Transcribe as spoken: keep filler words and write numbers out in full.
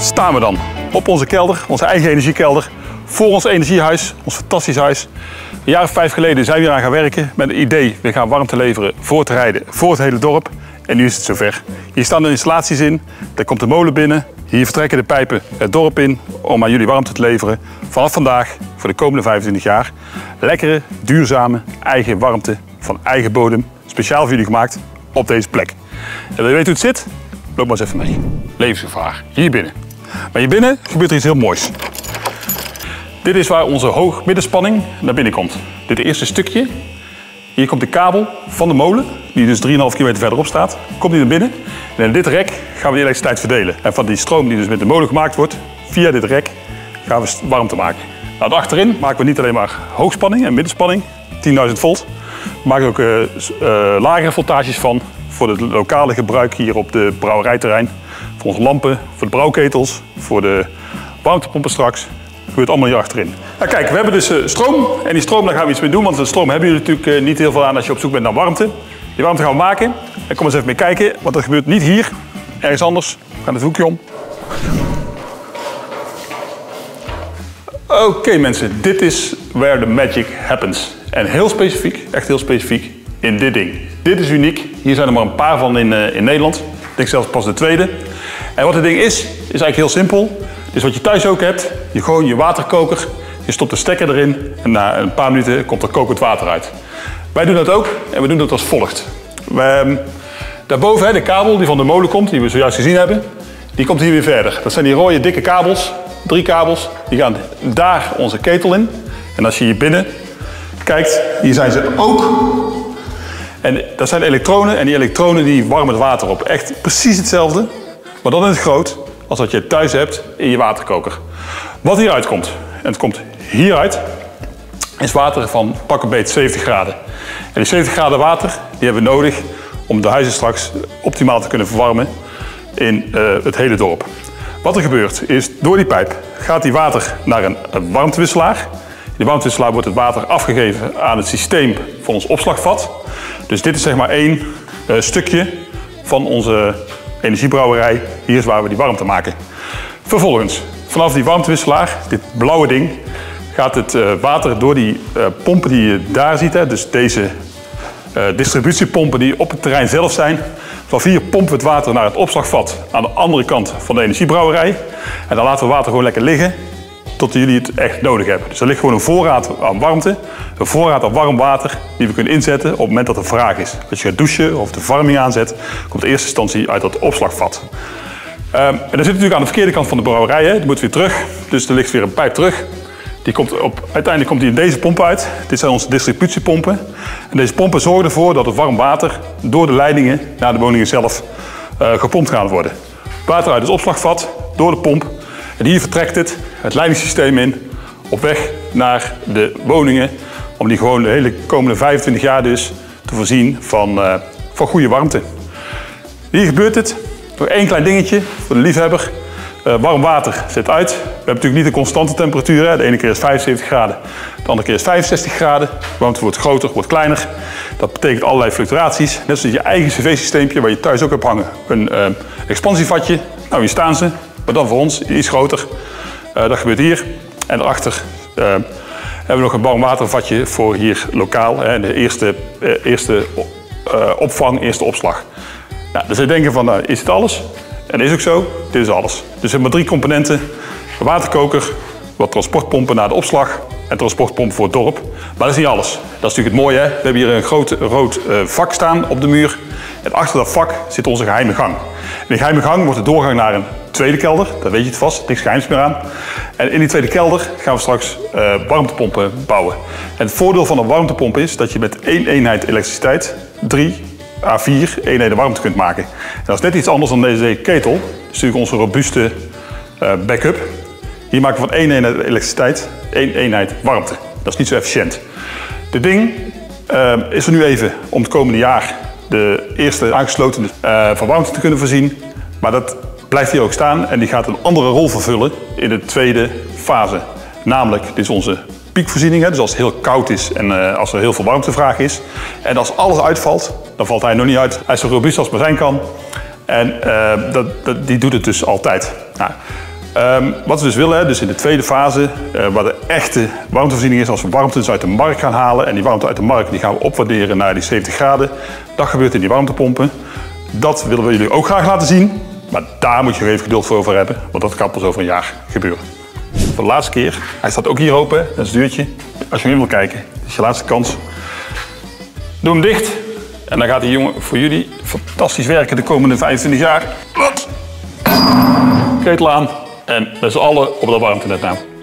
staan we dan op onze kelder, onze eigen energiekelder, voor ons energiehuis, ons fantastisch huis. Een jaar of vijf geleden zijn we hier aan gaan werken met het idee, we gaan warmte leveren voor het rijden, voor het hele dorp. En nu is het zover. Hier staan de installaties in, er komt de molen binnen, hier vertrekken de pijpen het dorp in om aan jullie warmte te leveren. Vanaf vandaag, voor de komende vijfentwintig jaar, lekkere, duurzame, eigen warmte van eigen bodem, speciaal voor jullie gemaakt op deze plek. En wil je weten hoe het zit? Loop maar eens even mee. Levensgevaar, hier binnen. Maar hier binnen gebeurt er iets heel moois. Dit is waar onze hoog-middenspanning naar binnen komt. Dit eerste stukje. Hier komt de kabel van de molen, die dus drieënhalf kilometer verderop staat, komt hier naar binnen. En in dit rek gaan we de elektriciteit verdelen. En van die stroom die dus met de molen gemaakt wordt, via dit rek gaan we warmte maken. Nou, achterin maken we niet alleen maar hoogspanning en middenspanning, tienduizend volt. We maken ook uh, uh, lagere voltages van voor het lokale gebruik hier op de brouwerijterrein. Voor onze lampen, voor de brouwketels, voor de warmtepompen straks. Dat gebeurt allemaal hier achterin. Nou, kijk, we hebben dus uh, stroom. En die stroom, daar gaan we iets mee doen. Want de stroom hebben jullie natuurlijk uh, niet heel veel aan als je op zoek bent naar warmte. Die warmte gaan we maken. En kom eens even mee kijken, want dat gebeurt niet hier. Ergens anders. We gaan het hoekje om. Oké okay, mensen, dit is where the magic happens. En heel specifiek, echt heel specifiek, in dit ding. Dit is uniek. Hier zijn er maar een paar van in, uh, in Nederland. Ik denk zelfs pas de tweede. En wat het ding is, is eigenlijk heel simpel. Dus wat je thuis ook hebt, je gewoon je waterkoker, je stopt de stekker erin en na een paar minuten komt er kokend water uit. Wij doen dat ook en we doen dat als volgt. We, daarboven, de kabel die van de molen komt, die we zojuist gezien hebben, die komt hier weer verder. Dat zijn die rode dikke kabels, drie kabels, die gaan daar onze ketel in. En als je hier binnen kijkt, hier zijn ze ook. En dat zijn elektronen en die elektronen die warmen het water op. Echt precies hetzelfde, maar dan in het groot als wat je thuis hebt in je waterkoker. Wat hieruit komt, en het komt hieruit, is water van pak een beet zeventig graden. En die zeventig graden water die hebben we nodig om de huizen straks optimaal te kunnen verwarmen in uh, het hele dorp. Wat er gebeurt is, door die pijp gaat die water naar een, een warmtewisselaar. Die warmtewisselaar wordt het water afgegeven aan het systeem van ons opslagvat. Dus dit is zeg maar één uh, stukje van onze energiebrouwerij. Hier is waar we die warmte maken. Vervolgens, vanaf die warmtewisselaar, dit blauwe ding, gaat het uh, water door die uh, pompen die je daar ziet. Hè, dus deze uh, distributiepompen die op het terrein zelf zijn. Vanaf hier pompen we het water naar het opslagvat aan de andere kant van de energiebrouwerij. En dan laten we het water gewoon lekker liggen tot jullie het echt nodig hebben. Dus er ligt gewoon een voorraad aan warmte, een voorraad aan warm water die we kunnen inzetten op het moment dat er vraag is. Als je gaat douchen of de verwarming aanzet, komt in eerste instantie uit dat opslagvat. Um, en dan zit natuurlijk aan de verkeerde kant van de brouwerij, hè. Die moet weer terug, dus er ligt weer een pijp terug. Die komt op, uiteindelijk komt die in deze pomp uit. Dit zijn onze distributiepompen. En deze pompen zorgen ervoor dat het warm water door de leidingen naar de woningen zelf uh, gepompt gaat worden. Water uit het opslagvat, door de pomp. En hier vertrekt het, het leidingssysteem in, op weg naar de woningen. Om die gewoon de hele komende vijfentwintig jaar dus te voorzien van, uh, van goede warmte. Hier gebeurt het. Nog één klein dingetje voor de liefhebber. Uh, warm water zet uit. We hebben natuurlijk niet een constante temperatuur. Hè. De ene keer is vijfenzeventig graden, de andere keer is vijfenzestig graden. De warmte wordt groter, wordt kleiner. Dat betekent allerlei fluctuaties. Net zoals je eigen cv-systeempje, waar je thuis ook hebt hangen. Een uh, expansievatje. Nou, hier staan ze. Maar dan voor ons iets groter. Uh, dat gebeurt hier. En daarachter uh, hebben we nog een warmwatervatje voor hier lokaal. Hè. De eerste, uh, eerste uh, opvang, eerste opslag. Nou, dus we denken van, nou, is het alles? En dat is ook zo, dit is alles. Dus we hebben maar drie componenten. Een waterkoker, wat transportpompen naar de opslag en transportpompen voor het dorp. Maar dat is niet alles. Dat is natuurlijk het mooie, hè? We hebben hier een groot rood uh, vak staan op de muur. En achter dat vak zit onze geheime gang. In de geheime gang wordt de doorgang naar een tweede kelder. Dat weet je het vast, niks geheims meer aan. En in die tweede kelder gaan we straks uh, warmtepompen bouwen. En het voordeel van een warmtepomp is dat je met één eenheid elektriciteit drie à vier eenheden warmte kunt maken. En dat is net iets anders dan deze ketel. Dat is natuurlijk onze robuuste uh, backup. Hier maken we van één eenheid elektriciteit één eenheid warmte. Dat is niet zo efficiënt. Dit ding uh, is er nu even om het komende jaar de eerste aangesloten uh, van warmte te kunnen voorzien. Maar dat blijft hier ook staan en die gaat een andere rol vervullen in de tweede fase. Namelijk, dit is onze piekvoorziening, hè? Dus als het heel koud is en uh, als er heel veel warmtevraag is. En als alles uitvalt, dan valt hij nog niet uit. Hij is zo robuust als het maar zijn kan. En uh, dat, dat, die doet het dus altijd. Nou, Um, wat we dus willen, hè, dus in de tweede fase, uh, waar de echte warmtevoorziening is, als we warmte dus uit de markt gaan halen en die warmte uit de markt die gaan we opwaarderen naar die zeventig graden. Dat gebeurt in die warmtepompen. Dat willen we jullie ook graag laten zien, maar daar moet je even geduld voor over hebben, want dat kan pas over een jaar gebeuren. Voor de laatste keer, hij staat ook hier open, dat is het deurtje. Als je hem wil kijken, dit is je laatste kans. Doe hem dicht en dan gaat die jongen voor jullie fantastisch werken de komende vijfentwintig jaar. Wat? Ketel aan en met z'n allen op dat warmtenet nou.